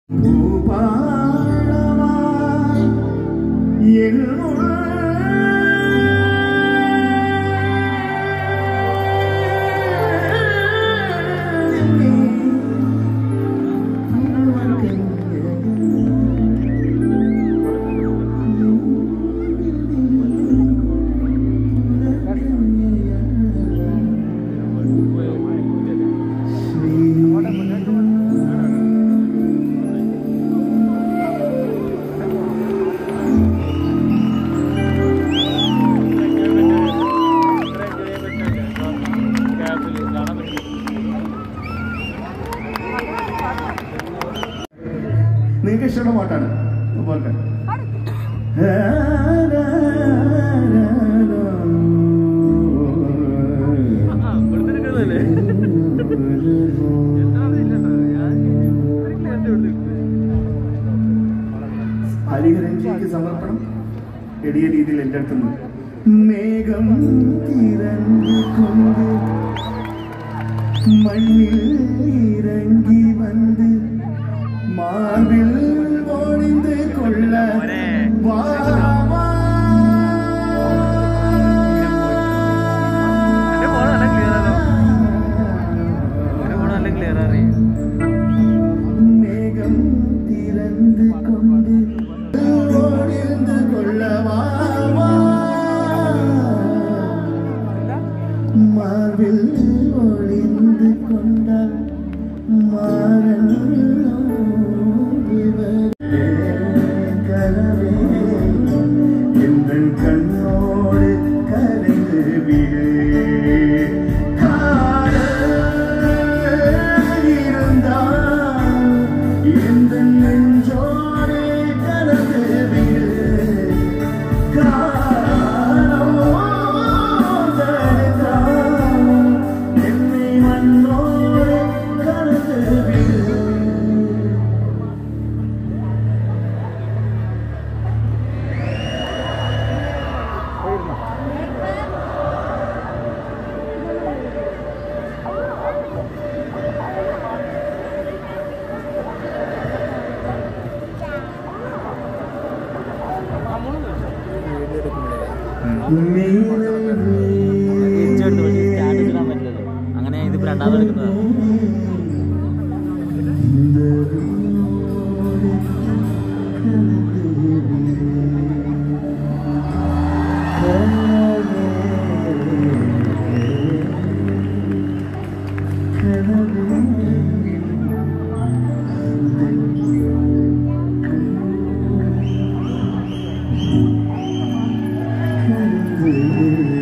നിങ്ങൾക്ക് ഇഷ്ടമുള്ള പാട്ടാണ്. ഹരിഹരൻജിക്ക് സമർപ്പണം. എടിയ രീതിയിൽ എൻ്റെ അടുത്തുനിന്ന് മേഘം തിരഞ്ഞുകൊണ്ട് മണ്ണിൽ ഇറങ്ങി വന്ന് മാർബിൽ ഒളിந்து കൊള്ള മേഘം തിരഞ്ഞു കൊണ്ട് ഒളിந்து കൊള്ള മാർബിൽ ഒളിந்து കൊണ്ട മാറൻ கண்ணோடு கரைந்து விடு இருந்தால் எந்த நெஞ்சோடு கலந்து விடு என்னை மண்ணோடு கலந்து விடு. അങ്ങനെ ഇതിപ്പോ രണ്ടാമത് എടുക്കുന്നത്. Thank you.